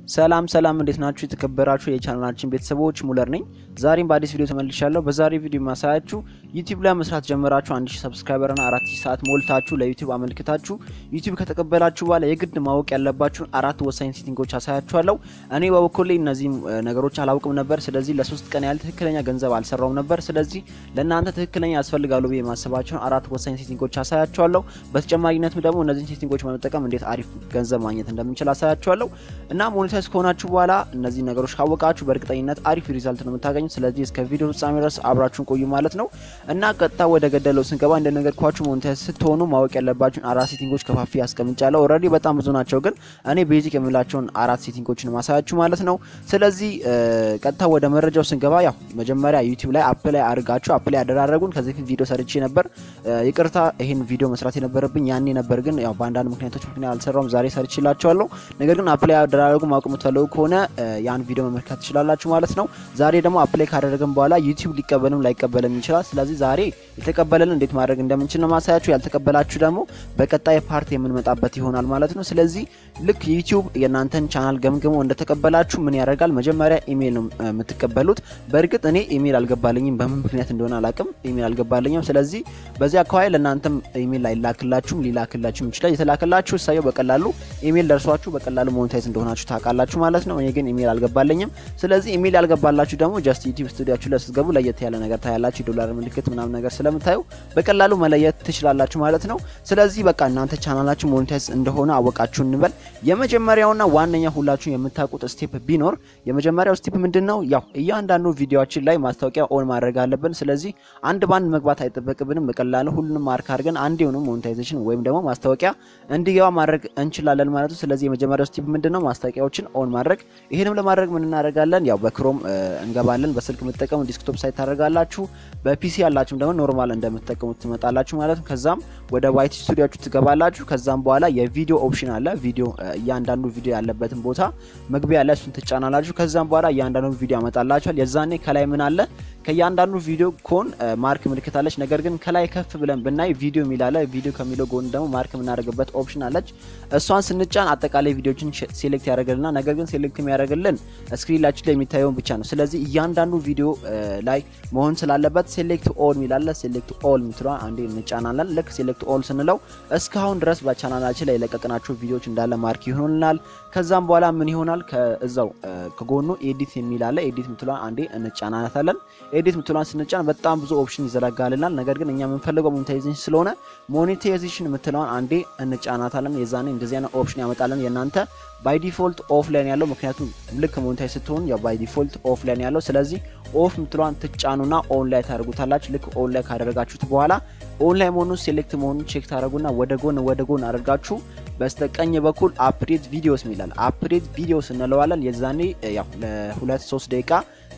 ሰላም እንዴት ናችሁ የተከበራችሁ የቻናላችን ቤተሰቦች ሙለር ነኝ ዛሬም በአዲስ ቪዲዮ ተመልሻለሁ በዛሬ ቪዲዮ ማሳያችሁ YouTube ላይ መስራት ጀምራችሁ 1000 ሰብስክራይበር እና 4000 ሰዓት ሞልታችሁ ለዩቲዩብ አመልክታችሁ YouTube ከተቀበላችሁ በኋላ የግድ ማወቅ ያለባችሁ አራት ወሳኝ ሴቲንጎች አሳያችኋለሁ እኔ በበኩሌ እነዚህ ነገሮች አላውቅም ነበር ስለዚህ ለሶስት ቀን ያህል ትክክለኛ ገንዘብ አልሰራውም ነበር ስለዚህ ለእናንተ ትክክለኛ ያስፈልጋሉ በማሰባችሁ አራት ወሳኝ ሴቲንጎች አሳያችኋለሁ በተጨማሪነትም ደግሞ እነዚህ ሴቲንጎች በመጠቀም እንዴት አሪፍ ገንዘብ ማግኘት እንደምንችል አሳያችኋለሁ እና ሞኔታይዝ ከሆናችሁ በኋላ እነዚህ ነገሮች ካወቃችሁ በእርግጠኝነት አሪፍ ሪዛልት ነው የምታገኙት ስለዚህ እስከ ቪዲዮ ፍጻሜ ድረስ አብራችሁን ቆዩ ማለት ነው እና ቀጥታ ወደ ገደለው ስንገባ እንደነገርኳችሁ ሞኔታይዝ ስትሆኑ ማወቅ ያለባችሁ አራት ሴቲንጎች ከፋፊ ያስቀምጫለሁ ኦሬዲ በጣም ብዙ ናቸው ግን እኔ ቤዚክ የምላቸውን አራት ሴቲንጎችን ማሳያችሁ ማለት ነው ስለዚህ ቀጥታ ወደ መረጃው ስንገባ ያው መጀመሪያ YouTube ላይ አፕላይ አድርጋችሁ አፕላይ ያደረጉን ከዚህ ፊት ቪዲዮ ሰርቼ ነበር ይቅርታ ይሄን ቪዲዮ መስራት የነበረብኝ ያኔ ነበር ግን ያው በአንዳንድ ምክንያቶች አልሰራውም ዛሬ ሰርችላችኋለሁ ነገር ግን አፕላይ ያደረጉ ማወቅ የምትፈልጉ ከሆነ ያን ቪዲዮ መመልከት ትችላላችሁ ማለት ነው ዛሬ ደግሞ አፕላይ ካደረግን በኋላ YouTube ሊቀበልም ላይቀበልም ይችላል ስለዚህ ዛሬ የተቀበለን እንዴት ማድረግ እንደምንችል ነው ማሳያችሁ ያልተቀበላችሁ ደግሞ በቀጣይ ፓርት የምንመጣበት ይሆናል ማለት ነው ስለዚህ ልክ YouTube የናንተን ቻናል ገምግሞ እንደተቀበላችሁ ምን ያደርጋል መጀመሪያ ኢሜል ነው የምትቀበሉት በእርግጥ እኔ ኢሜል አልገባልኝም በምን ምክንያት እንደሆነ አላቅም ኢሜል አልገባልኝም ስለዚህ በዚህ አካባቢ ለናንተም ኢሜል ላይላክላችሁም ሊላክላችሁም ይችላል የተላከላችሁ ሳይው በቀላሉ ኢሜል ደርሷችሁ በቀላሉ ሞኔታይዝ እንደሆናችሁ ታውቃላችሁ ማለት ነው እኔ ግን ኢሜል አልገባልኝም ስለዚህ ኢሜል ያልገባላችሁ ደግሞ ጀስት YouTube ስቱዲዮአችሁ ላይ ስትገቡ ለየት ያለ ነገር ታያላችሁ ዶላር ምልክት ምናምን ነገር ስለምታዩ በቀላሉ መለየት ትችላላችሁ ማለት ነው ስለዚህ በቃ እናንተ ቻናላችሁ ሞኔታይዝ እንደሆነ አወቃችሁ እንበል የመጀመሪያውና ዋነኛ ሁላችሁ የምታውቁት ስቴፕ ቢኖር የመጀመሪያው ስቴፕ ምንድነው ያው እያንዳንዱ ቪዲዮአችን ላይ ማስታወቂያ ኦን ማድረግ አለብን ስለዚህ አንድ ባንድ መግባት አይተበቅብንም በቀላሉ ሁሉንም ማርክ አድርገን አንድ የሆነ ሞኔታይዜሽን ወይም ደግሞ ማስታወቂያ እንዲገባ ማድረግ እንችላለን ማለት ነው ስለዚህ የመጀመሪያው ስቴፕ ምንድነው ማስታወቂያዎችን ኦን ማድረግ ይሄንም ለማድረግ ምን እናደርጋለን ያው በክሮም እንገባለን በስልክ የምትጠቀሙ ዲስክቶፕ ሳይት ታደርጋላችሁ በፒሲ ያላችሁ ደግሞ ኖርማል እንደምትጠቀሙት ትመጣላችሁ ማለት ነው ከዛም ወደ ዋይት ስቱዲዮአችሁ ትገባላችሁ ከዛም በኋላ የቪዲዮ ኦፕሽን አለ ቪዲዮ እያንዳንዱ ቪዲዮ ያለበትን ቦታ መግቢያ ላይ እሱን ትጫናላችሁ ከዛም በኋላ እያንዳንዱ ቪዲዮ ያመጣላችኋል የዛኔ ከላይ ምን አለ ከያንዳንዱ ቪዲዮ ኮን ማርክ ምልክት አለች ነገር ግን ከላይ ከፍ ብለን ብናይ ቪዲዮ ሚላለ ቪዲዮ ከሚለው ጎን ደግሞ ማርክ ምናደርግበት ኦፕሽን አለች እሷን ስንጫን አጠቃላይ ቪዲዮችን ሴሌክት ያደርግልናል ነገር ግን ሴሌክት የሚያደርግልን ስክሪናችን ላይ የሚታየውን ብቻ ነው ስለዚህ እያንዳንዱ ቪዲዮ ላይ መሆን ስላለበት ሴሌክት ኦል ሚላለ ሴሌክት ኦል ምትሏ አንዴ እንጫናለን ልክ ሴሌክት ኦል ስንለው እስካሁን ድረስ በቻናላችን ላይ ለቀቀናቸው ቪዲዮዎች እንዳለ ማርክ ይሆኑልናል ከዛም በኋላ ምን ይሆናል ከዛው ከጎኑ ኤዲት የሚላለ ኤዲት ምትሏ አንዴ እንጫናታለን ኤዲት ምትሏን ስንጫን በጣም ብዙ ኦፕሽን ይዘረጋልናል ነገር ግን እኛ የምንፈልገው ሞኔታይዜሽን ስለሆነ ሞኔታይዜሽን ምትሏን አንዴ እንጫናታለን የዛኔ እንደዚህ አይነት ኦፕሽን ያመጣልን የናንተ ባይ ዲፎልት ኦፍላይን ያለው ምክንያቱም ልክ ሞኔታይዝ ስትሆን ያው ባይ ዲፎልት ኦፍላይን ያለው ስለዚህ ኦፍ ምትሏን ትጫኑና ኦንላይን ታደርጉታላችሁ ልክ ኦንላይን ካደረጋችሁት በኋላ ኦንላይን መሆኑን ሴሌክት መሆኑን ቼክ ታደርጉና ወደ ጎን አድርጋችሁ በስተቀኝ በኩል አፕዴት ቪዲዮስ ሚላል አፕዴት ቪዲዮስ እንለዋለን የዛኔ ያው ለ2-3 ደቂቃ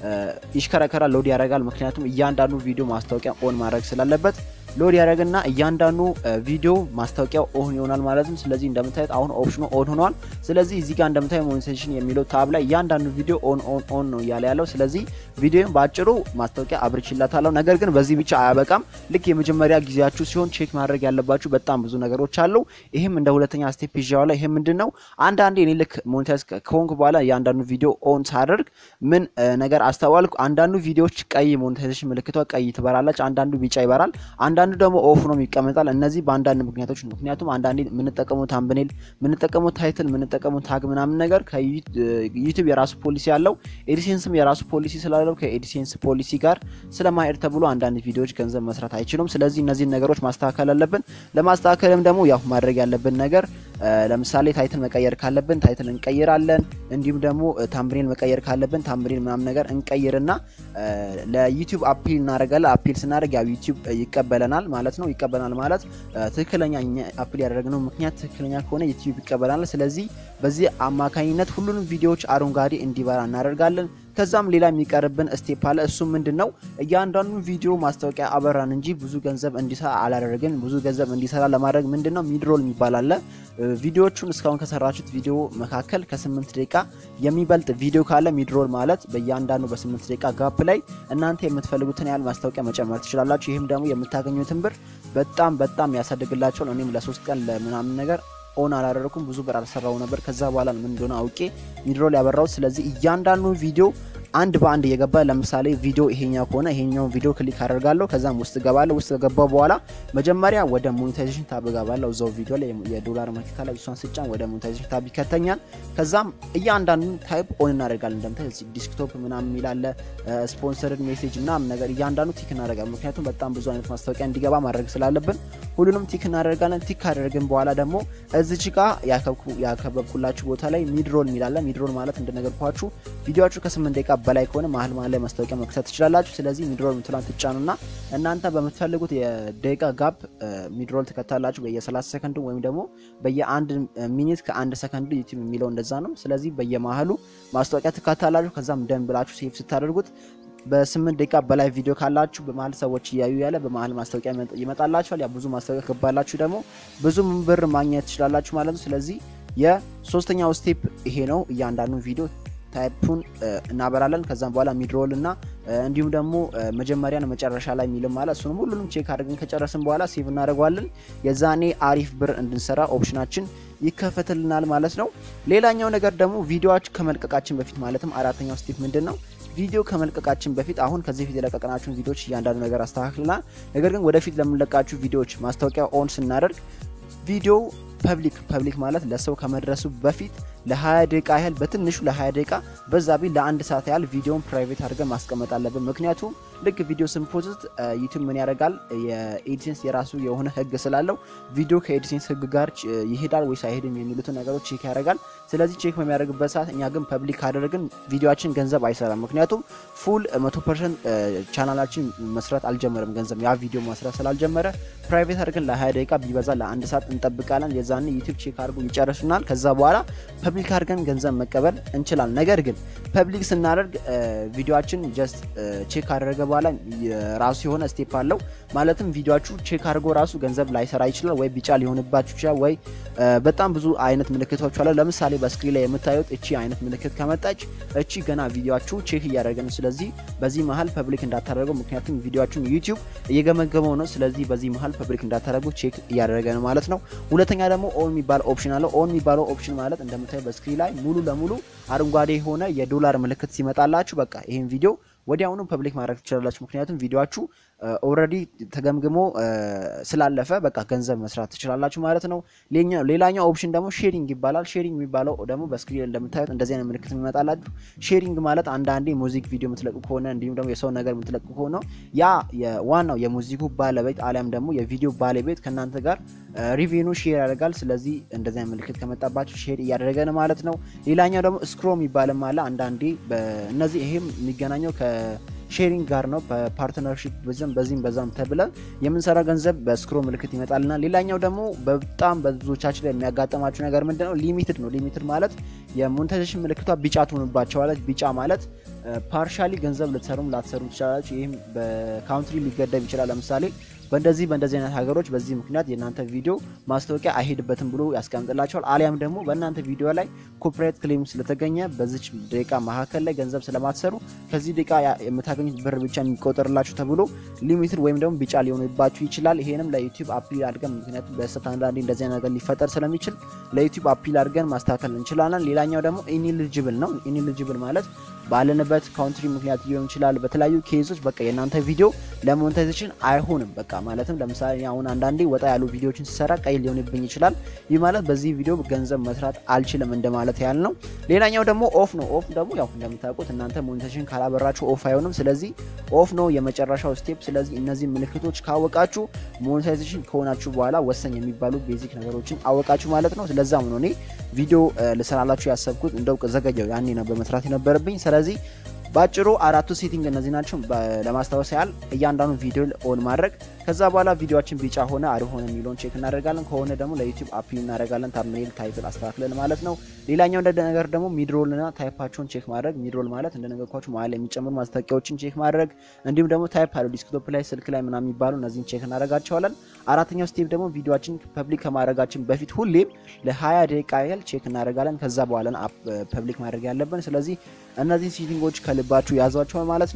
ይሽከረከራ ሎድ ያደርጋል ምክንያቱም እያንዳንዱ ቪዲዮ ማስታወቂያ ኦን ማድረግ ስላለበት ሎድ ያደርግና እያንዳንዱ ቪዲዮ ማስታወቂያው ኦን ይሆናል ማለት ነው ስለዚህ እንደምታዩት አሁን ኦፕሽኑ ኦን ሆኗል ስለዚህ እዚህ ጋር እንደምታዩ ሞኔታይዜሽን የሚለው ታብ ላይ እያንዳንዱ ቪዲዮ ኦን ነው ያለው ስለዚህ ቪዲዮን ባጭሩ ማስታወቂያ አብርችላታለሁ ነገር ግን በዚህ ብቻ አያበቃም ልክ የመጀመሪያ ጊዜያችሁ ሲሆን ቼክ ማድረግ ያለባችሁ በጣም ብዙ ነገሮች አሉ ይሄም እንደ ሁለተኛ ስቴፕ ይዣዋለሁ ይሄ ምንድነው አንዳንዴ እኔ ልክ ሞኔታይዝ ከሆንኩ በኋላ እያንዳንዱ ቪዲዮ ኦን ሳደርግ ምን ነገር አስተዋልኩ አንዳንዱ ቪዲዮዎች ቀይ ሞኔታይዜሽን ምልክቷ ቀይ ትበራለች አንዳንዱ ቢጫ ይበራል አንዳንዱ ደግሞ ኦፍ ነው ይቀመጣል እነዚህ በአንዳንድ ምክንያቶች ነው ምክንያቱም አንዳንዴ ምንጠቀመው ታምብኔል ምንጠቀመው ታይትል ምንጠቀመው ታግ ምናምን ነገር ከዩቲዩብ የራሱ ፖሊሲ ያለው ኤዲሴንስም የራሱ ፖሊሲ ስላለው ከኤዲሴንስ ፖሊሲ ጋር ስለማይሄድ ተብሎ አንዳንድ ቪዲዮዎች ገንዘብ መስራት አይችሉም ስለዚህ እነዚህ ነገሮች ማስተካከል አለብን ለማስተካከልም ደግሞ ያው ማድረግ ያለብን ነገር ለምሳሌ ታይትል መቀየር ካለብን ታይትል እንቀይራለን እንዲሁም ደግሞ ታምብኔል መቀየር ካለብን ታምብኔል ምናምን ነገር እንቀይርና ለዩቲዩብ አፒል እናደርጋለን አፒል ስናደርግ ያው ዩቲዩብ ይቀበለናል ማለት ነው ይቀበላል ማለት ትክክለኛ አፕሊ ያደረግነው ምክንያት ትክክለኛ ከሆነ YouTube ይቀበላል ስለዚህ በዚህ አማካኝነት ሁሉንም ቪዲዮዎች አረንጓዴ እንዲበራ እናደርጋለን ከዛም ሌላ የሚቀርብን ስቴፕ አለ እሱ ምንድነው እያንዳንዱ ቪዲዮ ማስታወቂያ አበራን እንጂ ብዙ ገንዘብ እንዲሰራ አላደረግን ብዙ ገንዘብ እንዲሰራ ለማድረግ ምንድነው ሚድሮል የሚባል አለ ቪዲዮዎቹን እስካሁን ከሰራችሁት ቪዲዮ መካከል ከ8 ደቂቃ የሚበልጥ ቪዲዮ ካለ ሚድሮል ማለት በእያንዳንዱ በ8 ደቂቃ ጋፕ ላይ እናንተ የምትፈልጉትን ያህል ማስታወቂያ መጨመር ትችላላችሁ ይሄም ደግሞ የምታገኙትን ብር በጣም ያሳድግላችኋል እኔም ለ3 ቀን ለምናምን ነገር ኦን አላደረኩም ብዙ ብር አልሰራው ነበር ከዛ በኋላ ምን እንደሆነ አውቄ ሚድሮል ያበራው ስለዚህ እያንዳንዱ ቪዲዮ አንድ በአንድ እየገባ ለምሳሌ ቪዲዮ ይሄኛው ከሆነ ይሄኛው ቪዲዮ ክሊክ አደርጋለሁ ከዛም ውስጥ ገባለሁ ውስጥ ገባው በኋላ መጀመሪያ ወደ ሞኔታይዜሽን ታብ ገባለሁ እዛው ቪዲዮ ላይ የዶላር ማርኬት ላይ እሷን ስጫን ወደ ሞኔታይዜሽን ታብ ይከተኛል ከዛም እያንዳንዱን ታይፕ ኦን እናደርጋለን እንደምታዩ እዚህ ዲስክቶፕ ምናምን ይላል ስፖንሰርድ ሜሴጅ ምናምን ነገር እያንዳንዱ ቲክ እናደርጋለን ምክንያቱም በጣም ብዙ አይነት ማስታወቂያ እንዲገባ ማድረግ ስላለብን ሁሉንም ቲክ እናደርጋለን ቲክ አደረግን በኋላ ደግሞ እዚች ጋር ያከበብኩላችሁ ቦታ ላይ ሚድሮል ይላል ሚድሮል ማለት እንደነገርኳችሁ ቪዲዮአችሁ ከ8 ደቂቃ በላይ ከሆነ መሀል ላይ ማስታወቂያ መክፈት ትችላላችሁ ስለዚህ ሚድሮል ምትላን ትጫኑና እናንተ በመትፈልጉት የደቂቃ ጋፕ ሚድሮል ተከታላችሁ በየ30 ሰከንድ ወይም ደግሞ በየ1 ሚኒት ከ1 ሰከንድ ዩቲዩብ የሚለው እንደዛ ነው ስለዚህ በየመሃሉ ማስታወቂያ ተከታላችሁ ከዛም ደም ብላችሁ ሴቭ ስታደርጉት በ8 ደቂቃ በላይ ቪዲዮ ካላችሁ በመሃል ሰዎች ያዩ ያለ በመሃል ማስታወቂያ ይመጣላችኋል ያ ብዙ ማስታወቂያ ከባላችሁ ደግሞ ብዙ ብር ማግኘት ትችላላችሁ ማለት ነው ስለዚህ የሶስተኛው ስቴፕ ይሄ ነው እያንዳንዱ ቪዲዮ ታይፑን እናበራለን ከዛም በኋላ ሚድሮል እና እንዲሁም ደግሞ መጀመሪያና መጨረሻ ላይ የሚልም ማለት እሱንም ሁሉንም ቼክ አድርገን ከጨረስን በኋላ ሴቭ እናደርጋለን የዛኔ አሪፍ ብር እንድንሰራ ኦፕሽናችን ይከፈትልናል ማለት ነው ሌላኛው ነገር ደግሞ ቪዲዮዎች ከመልቀቃችን በፊት ማለትም አራተኛው ስቴፕ ምንድነው ቪዲዮ ከመልቀቃችን በፊት አሁን ከዚህ ፊት የለቀቀናችሁን ቪዲዮዎች እያንዳንዱ ነገር አስተካክለናል ነገር ግን ወደፊት ለምንለቃችሁ ቪዲዮዎች ማስታወቂያ ኦን ስናደርግ ቪዲዮ ፐብሊክ ማለት ለሰው ከመድረሱ በፊት ለ20 ደቂቃ ያህል በትንሹ ለ20 ደቂቃ በዛ ቢል ለ1 ሰዓት ያህል ቪዲዮን ፕራይቬት አድርገን ማስቀመጥ አለብን ምክንያቱም ልክ ቪዲዮ ስንፖስት ዩቲዩብ ምን ያደርጋል የኤዲሴንስ የራሱ የሆነ ህግ ስላለው ቪዲዮ ከኤዲሴንስ ህግ ጋር ይሄዳል ወይስ አይሄድም የሚሉትን ነገሮች ቼክ ያደርጋል ስለዚህ ቼክ በሚያደርግበት ሰዓት እኛ ግን ፐብሊክ አደረግን ቪዲዮአችን ገንዘብ አይሰራም ምክንያቱም ፉል 100% ቻናላችን መስራት አልጀመረም ገንዘብ ያ ቪዲዮ መስራት ስላልጀመረ ፕራይቬት አድርገን ለ20 ደቂቃ ቢበዛ ለ1 ሰዓት እንጠብቃለን የዛኔ ዩቲዩብ ቼክ አድርጎ ይጨርሱናል ከዛ በኋላ ፐብሊክ አድርገን ገንዘብ መቀበል እንችላለን ነገር ግን ፐብሊክ ስናደርግ ቪዲዮአችን ጀስት ቼክ አደረገ በኋላ ራሱ የሆነ ስቴፕ አለው ማለትም ቪዲዮአችሁ ቼክ አድርጎ ራሱ ገንዘብ ላይሰራ ይችላል ወይ ቢጫ ሊሆንባችሁ ይችላል ወይ በጣም ብዙ አይነት ምልክቶች አሉ ለምሳሌ በስክሪን ላይ የምታዩት እቺ አይነት ምልክት ከመጣች እቺ ገና ቪዲዮአችሁ ቼክ እያደረገ ነው ስለዚህ በዚህ መሃል ፐብሊክ እንዳታደርጉ ምክንያቱም ቪዲዮአችሁን ዩቲዩብ እየገመገመው ነው ስለዚህ በዚህ መሃል ፐብሊክ እንዳታደርጉ ቼክ እያደረገ ነው ማለት ነው ሁለተኛ ደግሞ ኦን የሚባል ኦፕሽን አለ ኦን የሚባለው ኦፕሽን ማለት እንደምታዩ በስክሪን ላይ ሙሉ ለሙሉ አረንጓዴ የሆነ የዶላር ምልክት ሲመጣላችሁ በቃ ይሄን ቪዲዮ ወዲያውኑ ፐብሊክ ማድረግ ትችላላችሁ ምክንያቱም ቪዲዮአችሁ ኦሬዲ ተገምግሞ ስላለፈ በቃ ገንዘብ መስራት ትችላላችሁ ማለት ነው ሌላኛው ኦፕሽን ደግሞ ሼሪንግ ይባላል ሼሪንግ የሚባለው ደግሞ በስክሪን እንደምታዩት እንደዚህ አይነት ምልክት ይመጣላችሁ ሼሪንግ ማለት አንዳንዴ ሙዚክ ቪዲዮ የምትለቁ ከሆነ እንዲሁም ደግሞ የሰው ነገር የምትለቁ ከሆነ ያ የዋናው የሙዚኩ ባለቤት አሊያም ደግሞ የቪዲዮ ባለቤት ከናንተ ጋር ሪቪኑ ሼር ያደርጋል ስለዚህ እንደዚህ አይነት ምልክት ከመጣባችሁ ሼር እያደረገ ነው ማለት ነው ሌላኛው ደግሞ ስክሮም ይባላል ማለት አንዳንዴ በእነዚህ ይሄም የሚገናኘው ሼሪንግ ጋር ነው በፓርትነርሺፕ በዛም ተብለን የምንሰራ ገንዘብ በስክሮ ምልክት ይመጣልና ሌላኛው ደግሞ በጣም በብዙዎቻችን ላይ የሚያጋጥማችሁ ነገር ምንድነው ሊሚትድ ነው ሊሚትድ ማለት የሞኔታይዜሽን ምልክቷ ቢጫ ትሆንባችኋለች ቢጫ ማለት ፓርሻሊ ገንዘብ ልትሰሩም ላትሰሩ ትችላላችሁ ይሄም በካውንትሪ ሊገደብ ይችላል ለምሳሌ በእንደዚህ አይነት ሀገሮች በዚህ ምክንያት የናንተ ቪዲዮ ማስታወቂያ አይሄድበትም ብሎ ያስቀምጥላችኋል አሊያም ደግሞ በእናንተ ቪዲዮ ላይ ኮፒራይት ክሌም ስለተገኘ በዚች ደቂቃ መካከል ላይ ገንዘብ ስለማትሰሩ ከዚህ ደቂቃ የምታገኙት ብር ብቻ የሚቆጠርላችሁ ተብሎ ሊሚትድ ወይም ደግሞ ቢጫ ሊሆንባችሁ ይችላል ይሄንም ለዩቲዩብ አፒል አድርገን ምክንያቱም በስህተት አንዳንዴ እንደዚህ ነገር ሊፈጠር ስለሚችል ለዩቲዩብ አፒል አድርገን ማስተካከል እንችላለን ሌላኛው ደግሞ ኢንኤሊጂብል ነው ኢንኤሊጂብል ማለት ባለንበት ካውንትሪ ምክንያት ሊሆን ይችላል በተለያዩ ኬዞች በቃ የናንተ ቪዲዮ ለሞኔታይዜሽን አይሆንም በቃ ማለትም ለምሳሌ አሁን አንዳንዴ ወጣ ያሉ ቪዲዮችን ሲሰራ ቀይ ሊሆንብኝ ይችላል ይህ ማለት በዚህ ቪዲዮ ገንዘብ መስራት አልችልም እንደማለት ያህል ነው ሌላኛው ደግሞ ኦፍ ነው ኦፍ ደግሞ ያው እንደምታውቁት እናንተ ሞኔታይዜሽን ካላበራችሁ ኦፍ አይሆንም ስለዚህ ኦፍ ነው የመጨረሻው ስቴፕ ስለዚህ እነዚህ ምልክቶች ካወቃችሁ ሞኔታይዜሽን ከሆናችሁ በኋላ ወሰኝ የሚባሉ ቤዚክ ነገሮችን አወቃችሁ ማለት ነው ስለዛም ነው እኔ ቪዲዮ ልሰራላችሁ ያሰብኩት እንደው ዘገየው ያኔ ነው በመስራት የነበረብኝ ስለዚህ ባጭሩ አራቱ ሴቲንግ እነዚህ ናቸው ለማስተዋወስ ያህል እያንዳንዱ ቪዲዮ ኦን ማድረግ ከዛ በኋላ ቪዲዮአችን ቢጫ ሆነ አሪፍ ሆነ የሚለውን ቼክ እናደርጋለን ከሆነ ደግሞ ለዩቲዩብ አፒል እናደርጋለን ታምኔል ታይትል አስተካክለን ማለት ነው ሌላኛው ነገር ደግሞ ሚድሮል እና ታይፓቸውን ቼክ ማድረግ ሚድሮል ማለት እንደነገርኳችሁ መሀል የሚጨምሩ ማስታወቂያዎችን ቼክ ማድረግ እንዲሁም ደግሞ ታይፕ አለ ዲስክቶፕ ላይ ስልክ ላይ ምናምን የሚባሉ እነዚህን ቼክ እናደርጋቸዋለን አራተኛው ስቴፕ ደግሞ ቪዲዮአችን ፐብሊክ ከማድረጋችን በፊት ሁሌም ለ20 ደቂቃ ያህል ቼክ እናደርጋለን ከዛ በኋላ ፐብሊክ ማድረግ ያለብን ስለዚህ እነዚህ ሴቲንጎች ከልባችሁ ያዟቸው ማለት ነው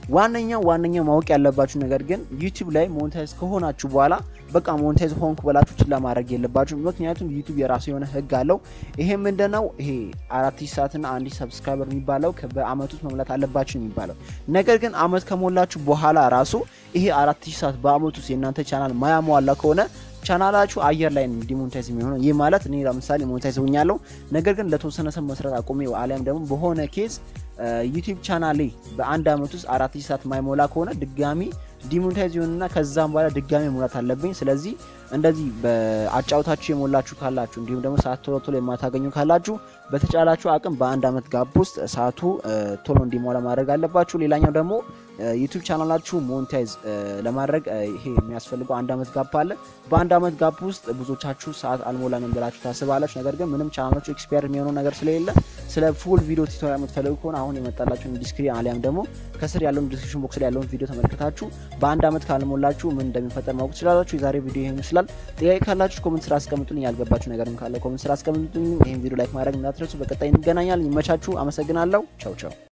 ዋነኛው ማወቅ ያለባችሁ ነገር ግን ዩቲዩብ ላይ ሞኔታይዝ ከሆናችሁ በኋላ በቃ ሞኔታይዝ ሆንኩ ብላችሁ ችላ ማድረግ የለባችሁ ምክንያቱም ዩቲዩብ የራሱ የሆነ ህግ አለው ይሄ ምንድነው ይሄ 4000 ሰዓትና 1000 ሰብስክራይበር የሚባለው በአመት ውስጥ መሙላት አለባችሁ የሚባለው ነገር ግን አመት ከሞላችሁ በኋላ ራሱ ይሄ 4000 ሰዓት በአመት ውስጥ የናንተ ቻናል ማያሟላ ከሆነ ቻናላችሁ አየር ላይ ዲሞኔታይዝ የሚሆነው ይሄ ማለት እኔ ለምሳሌ ሞኔታይዝ ሆኛለሁ ነገር ግን ለተወሰነ ሰዓት መስራት አቆሜ አሊያም ደግሞ በሆነ ኬዝ ዩቲዩብ ቻናሌ በአንድ አመት ውስጥ 4000 ሰዓት ማይሞላ ከሆነ ድጋሚ ዲሞኔታይዝ ይሆንና ከዛም በኋላ ድጋሚ ሞላት አለብኝ ስለዚህ እንደዚህ በአጫውታችሁ የሞላችሁ ካላችሁ እንዲሁም ደግሞ ሰዓት ቶሎ የማታገኙ ካላችሁ በተጫላችሁ አቅም በአንድ አመት ጋፕ ውስጥ ሰዓቱ ቶሎ እንዲሞላ ማድረግ አለባችሁ ሌላኛው ደግሞ ዩቲዩብ ቻናላችሁ ሞኔታይዝ ለማድረግ ይሄ የሚያስፈልገው አንድ አመት ጋፕ አለ በአንድ አመት ጋፕ ውስጥ ብዙዎቻችሁ ሰዓት አልሞላንም ብላችሁ ታስባላችሁ ነገር ግን ምንም ቻናላችሁ ኤክስፓየር የሚሆነው ነገር ስለሌለ ስለ ፉል ቪዲዮ ቱቶሪያል የምትፈልጉ ከሆነ አሁን የመጣላችሁን ዲስክሪፕሽን አሊያም ደግሞ ከስር ያለውን ዲስክሪፕሽን ቦክስ ላይ ያለውን ቪዲዮ ተመልክታችሁ በአንድ አመት ካልሞላችሁ ምን እንደሚፈጠር ማወቅ ትችላላችሁ የዛሬ ቪዲዮ ይሄን ይመስላል ጥያቄ ካላችሁ ኮሜንት ስራ አስቀምጡልኝ ያልገባችሁ ነገርም ካለ ኮሜንት ስራ አስቀምጡልኝ ይሄን ቪዲዮ ላይክ ማድረግ እንዳትረሱ በቀጣይ እንገናኛለን ይመቻችሁ አመሰግናለሁ ቻው